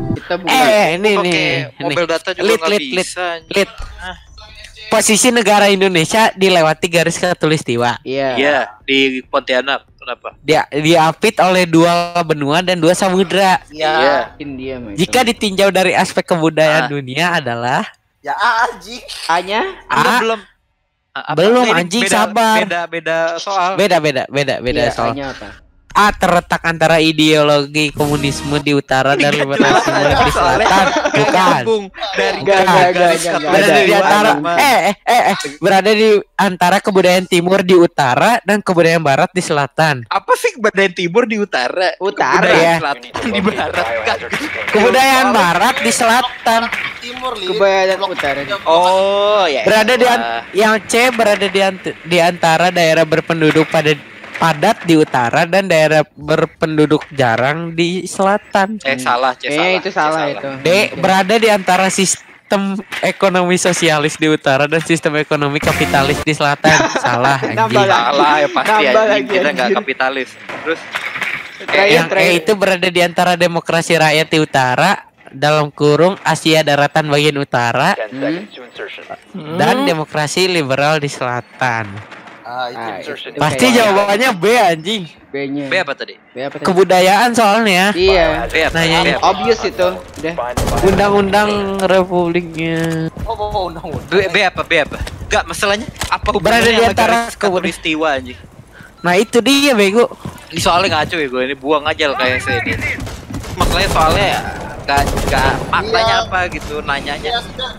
Kita bukan Ini mobil data juga nggak bisa. Lit. Posisi negara Indonesia dilewati garis khatulistiwa. Iya, di Pontianak. Kenapa? Dia diapit oleh 2 benua dan 2 samudra. Iya. India. Jika ditinjau dari aspek kebudayaan dunia adalah Ya anjing. A-nya belum anjing, sabar. Beda soal. Beda iya, soal. A-nya apa? A terletak antara ideologi komunisme di utara dan liberalisme di selatan. Bukan. Berada di antara berada di antara kebudayaan timur di utara dan kebudayaan barat di selatan. Apa sih kebudayaan timur di utara? Ya. Selatan di barat kan. Kebudayaan barat di selatan. Timur Kebudayaan utara. Oh ya. Berada yang C berada di antara daerah berpenduduk padat di utara dan daerah berpenduduk jarang di selatan. Salah. Itu salah itu. D berada di antara sistem ekonomi sosialis di utara dan sistem ekonomi kapitalis di selatan. Salah anjing. Salah ya pasti anjing, kita nggak anjing. kapitalis. Terus Yang E itu berada di antara demokrasi rakyat di utara dalam kurung Asia daratan bagian utara dan demokrasi liberal di selatan. Pasti jawabannya B anjing. B-nya. B apa tadi? Kebudayaan soalnya. Iya. Nanya Obvious itu. Udah. Undang-undang republiknya. B apa? Enggak, masalahnya apa Berada di hubungannya antara sama khatulistiwa anjing? Nah itu dia bego. Ini soalnya ngaco ya gue, ini buang aja kayak saya ini. Masalahnya soalnya gak maknanya apa gitu, nanyanya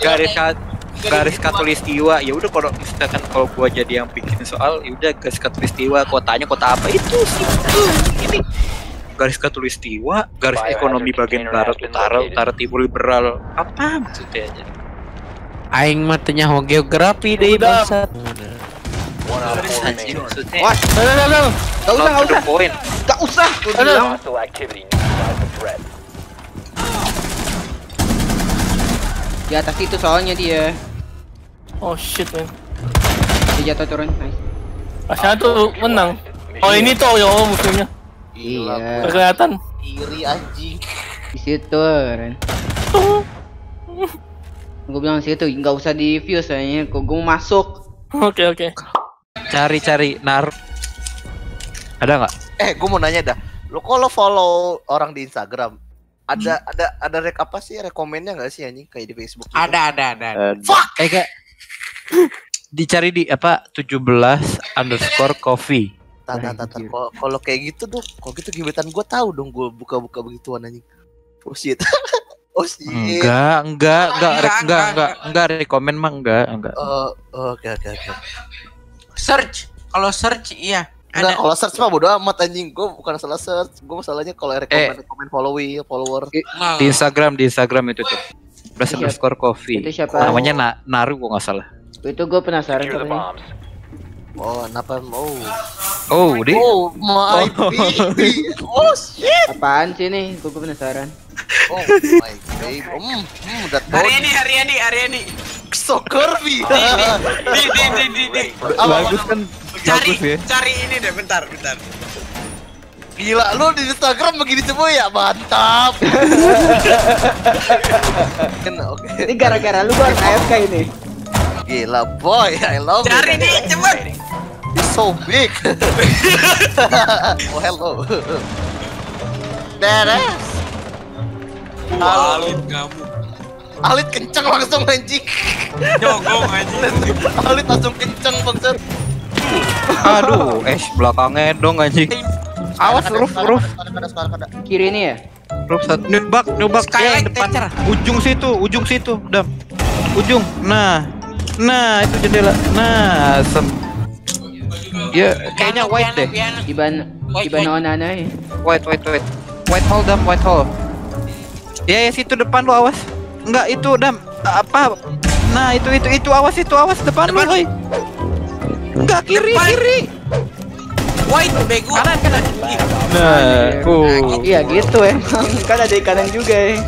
garis khatulistiwa. Ya udah kalau misalkan gua jadi yang bikin soal, ya udah garis khatulistiwa, kotanya kota apa itu sih? Ini garis khatulistiwa, garis ekonomi bagian barat, utara timur liberal. Apa maksudnya aja? Aing matanya ho geografi deh bangsat. Maksudnya. Wah, Gak usah. Di atas itu soalnya dia. Oh shit man. Dia jatuh turun. Nice. Asal tuh menang. Oh ini tuh ya musuhnya. Iya. Kelihatan. Iri anjing. Di situ Ren. Gue bilang situ nggak usah di view soalnya. Kok gue mau masuk. Oke. Cari ada nggak? Gue mau nanya dah. Lo kalau follow orang di Instagram, ada apa sih rekomennya nggak sih anjing kayak di Facebook gitu? Ada. Fuck. Kayak dicari di apa 17_coffee. Kalau kayak gitu tuh, kalau gitu gebetan gue tahu dong gue buka-buka begituan anjing. Oh shit. Enggak rekomen mah enggak. Oke. Search. Kalau search iya. Enggak, kalau search mah bodo amat anjing. Gue bukan salah search. Gue masalahnya kalau rekomen follower. Di Instagram itu tuh. _coffee. Itu siapa? Namanya Naru kok nggak salah. Itu gue penasaran tuh. Oh, kenapa mau? Oh, di. Oh my baby. Oh shit. Apaan sih nih? Gue penasaran. Oh my baby. Udah tahu. Hari ini. So curvy. Di. Bagus kan? Bagus ya. Cari ini deh, bentar. Gila, lu di Instagram begini semua ya? Mantap. Oke. Ini gara-gara lu baru AFK ini. Gila boy, I love it. Cari nih, cepet. It's so big. Oh hello. Beres. Alit kamu. Alit kenceng langsung anjing. Jogong anjing. Alit langsung kenceng bangsat. Aduh, belakangnya dong anjing. Awas roof. Ada. Kiri ini ya? Roof satu. Nubak ya depan. Ujung situ, Dam. Ujung. Nah, itu jendela. Nah, ya kayaknya white deh. Iban Onana ya. White hole, Dam, white hole. Ya situ depan lu, awas. Enggak itu, Dam. Apa? Nah, itu awas depan lu, woy. Enggak kiri. White bego. Kanan. Nah, iya gitu emang. Kan ada di kanan juga ya.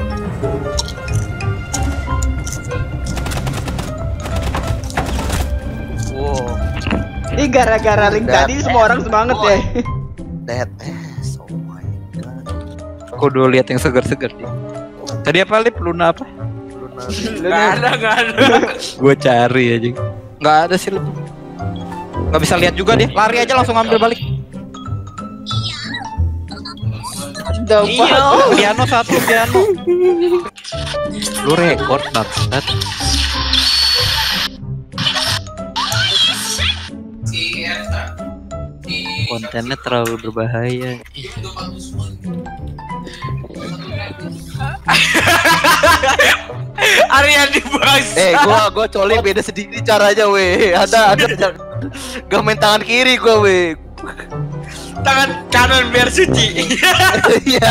Wow. Ini gara-gara link tadi semua orang semangat ya. That ass. Oh my god. Aku dulu lihat yang segar-segar nih. Tadi apa Lip? Luna apa? Nggak ada. Gue cari aja. Nggak ada sih Lip. Nggak bisa lihat juga dia. Lari aja langsung ambil balik. Dapat. Piano satu piano. Lu rekor bangsat. Kontennya terlalu berbahaya. Arya dibahas. Gua coli beda sedikit caranya weh. Ada gak main tangan kiri gua weh. Tangan kanan biar suci. Iya.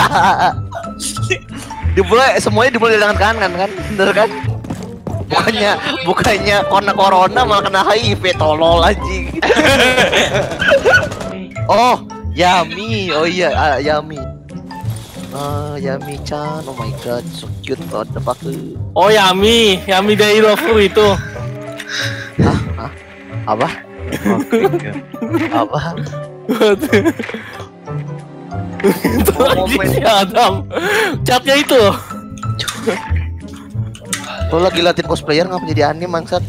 Semuanya dimulai dengan kanan kan? Bener kan? Bukannya corona malah kena HIV, tolol anjing. Oh, Yami. Oh iya, Yami. Yami-chan. Oh my god, so cute. What the fuck? Oh Yami dari Rofu itu. Hah? Apa? Apa? Itu lagi Adam. Catnya itu. Lo lagi latihan cosplayer ngapa jadi anime mangsat?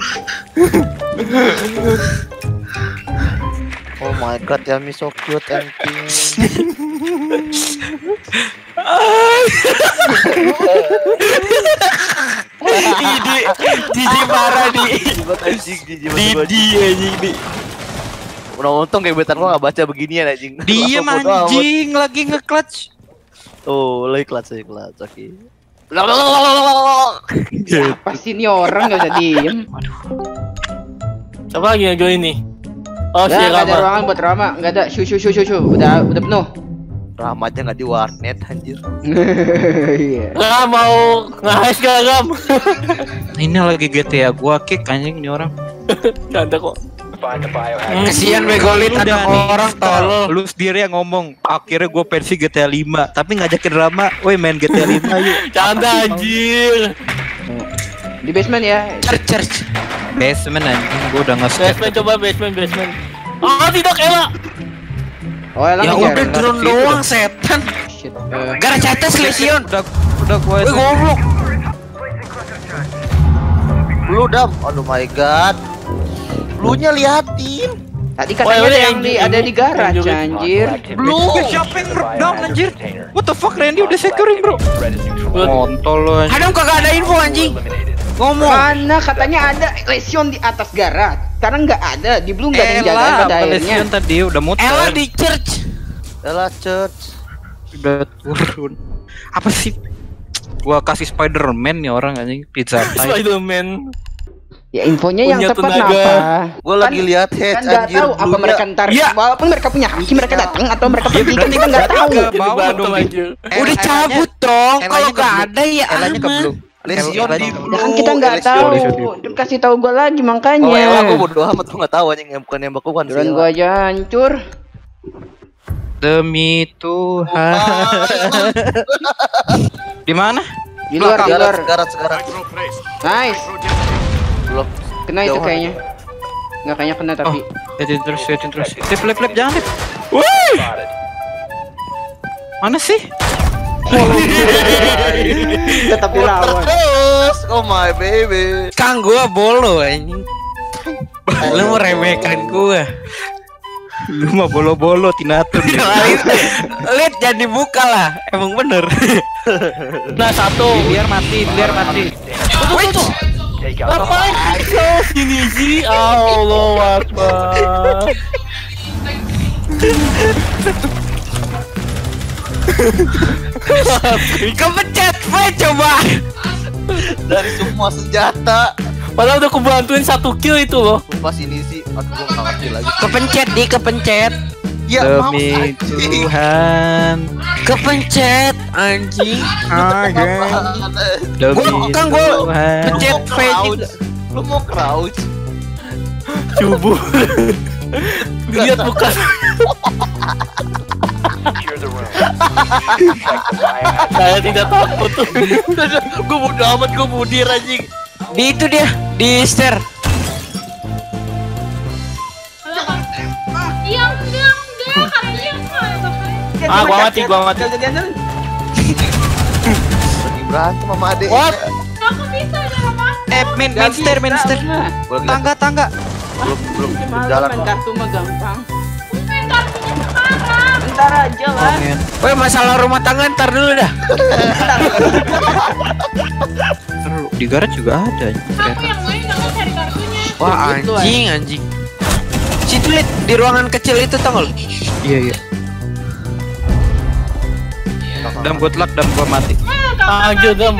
Oh my god, Yami so cute and cute. Jiji marah di. Didi anjing di. Untung gebetan gua gak baca beginian anjing. Diem anjing lagi nge-clutch. Oh, lagi clutch. Oke. Apa sih ini orang gak usah diem. Siapa lagi yang join ini? Oh, si Nggak ada Rama. ruangan buat Rama, nggak ada. Shu. Udah penuh. Rama aja nggak di warnet anjir. Iya. Ram mau nge-hash gak Ram? Ini lagi GTA gua kick anjing nih orang. Gak ada kok. Kasihan Begolit ada orang tolol. Lu sendiri yang ngomong. Akhirnya gua versi GTA 5, tapi ngajakin Rama, "Woi main GTA 5 yuk." Canda anjir. Di basement ya. Church. Basement anjing, gua udah nge-skip. Basement coba basement. Ah tidak Ella. Oh, elang Ya ngejar. udah drone doang setan. Shit. Gara cates lesion. Udah gua Wih goblok. Lu dam. Aduh my god. Lu nya liatin. Tadi katanya Oh, ada ya, yang ada di garage juga. anjir. Lu siapa yang breakdown anjir? What the fuck, Randy udah securing bro. Kontol lu anjing. Adam kagak ada info anjing. Ngomong. Mana katanya ada lesion di atas garage. Sekarang nggak ada. Di Blue nggak ada yang jaga pada akhirnya. Lesion tadi udah muter. Ella di church. Ella church. Udah turun. Apa sih? Gua kasih Spider-Man nih orang anjing pizza time. Spider-Man. Ya infonya yang Punya tepat tenaga. apa? Gua lagi lihat head Kan nggak anjir. tahu apa Bluenya. mereka ntar. Iya. Walaupun mereka punya haki mereka datang atau mereka pergi kan berarti kita nggak berarti tahu. ke Jadi bawah berantem dong. anjir. Udah cabut dong. Ellanya Kalau ke gak blue. ada ya Ellanya ke aman. blue. Lesion di Ellanya- blue. Ya kan kita nggak Lesion. tahu. Lesion. Kasih tahu gua lagi Oh, Ella makanya. gua bodo amat, gua nggak tahu anjing yang bukan nembak gua kan. Drone gua aja hancur. Demi Tuhan. Di mana? Di luar, di luar. Sekarang. Nice. Belum. Kena itu Jauhan. kayaknya. Nggak kayaknya kena tapi. Liatin terus. Flip, jangan Lip. Wih! Mana sih? Tetap dilawan. Terus, oh my baby. Kang gua bolo anjing. Lu mau remehkan gua. Lu mah bolo-bolo tinatun. Lihat jangan dibuka lah. Emang bener. Nah satu. Biar mati. Ngapain? Sini sih. Allah Akbar. Kepencet V coba. Dari semua senjata. Padahal udah kubantuin 1 kill itu loh. Pas ini sih, aduh gua nggak ngerti lagi. Kepencet. Ya Demi mouse anjing. Tuhan. Kepencet anjing. Demi Kan gua Tuhan. pencet V juga. Lu mau crouch? Cubu. Lihat bukan. Saya tidak takut tuh. Gue bodo amat, gue budir anjing. Di itu dia, di stair. Yang katanya Ah, gua mati. berantem sama adek. What? Aku bisa dalam aku. Minster. Tangga. Belum Gimana jalan main kok. kartu mah gampang. Main kartunya sekarang. Bentar aja lah. Woi, masalah rumah tangga ntar dulu dah. Di garage juga ada. Aku yang main nggak mau cari kartunya. Wah, Begitu, anjing. Situ lihat di ruangan kecil itu tanggal. Iya. Dam good luck, dam gua mati. Anjir, Dam.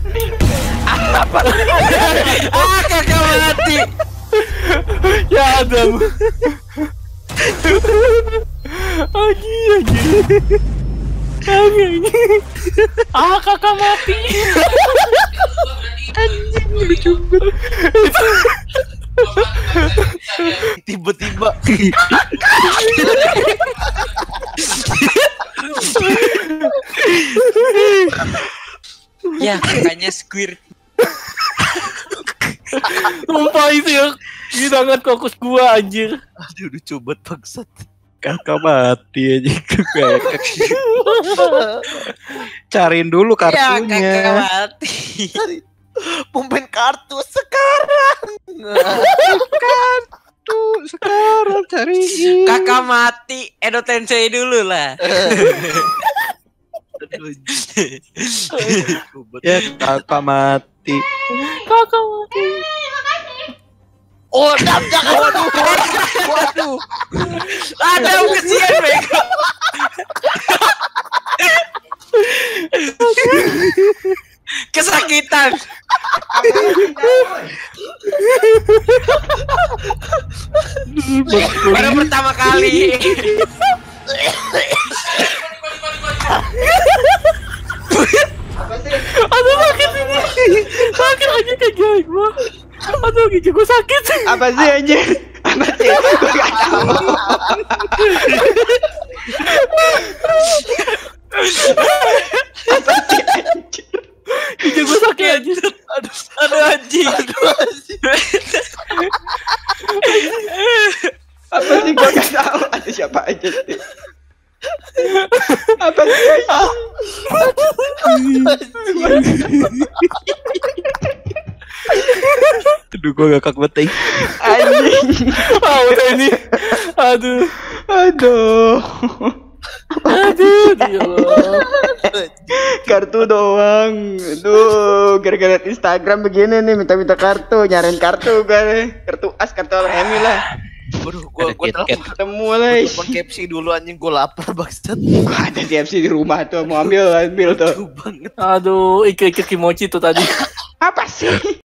Kakak mati. Ya Adam. Anjing. Kakak mati. Tiba-tiba Ya, kakaknya squirt. Sumpah itu ya. Ini sangat fokus gua anjir. aduh lucu banget bangsat. Kakak mati aja. Cariin dulu Ya, kakak kartunya. mati. Mau main kartu sekarang. Sekarang cariin. Kakak mati, Edo Tensei dulu lah. Ya, kakak mati. Kakak mati. Oh, Dam jangan. Waduh. Ada kesian bego. Kesakitan. Baru pertama kali. Aduh sakit ini. Sakit aja kayak gini gua. Aduh gigi gua sakit. Apa sih anjir? Apa sih? Gue gak tahu. Apa sih anjir? Gigi gua sakit aja. Aduh anjing. Apa sih gue gak tahu? Ada siapa aja sih? Apa sih anjir? Aduh, gua gak banget. Anjing. Udah ini. Aduh. Aduh. Aduh dia. Kartu doang. Aduh, gara-gara Instagram begini nih minta-minta kartu, nyariin kartu gue. Kartu as, kartu alhemi lah. Aduh, gua telepon Ketemu lah. telepon KFC dulu anjing, gua lapar bangsat. Gua ada TFC di rumah tuh, mau ambil tuh. Banget. Aduh, ikut kimochi tuh tadi. Apa sih?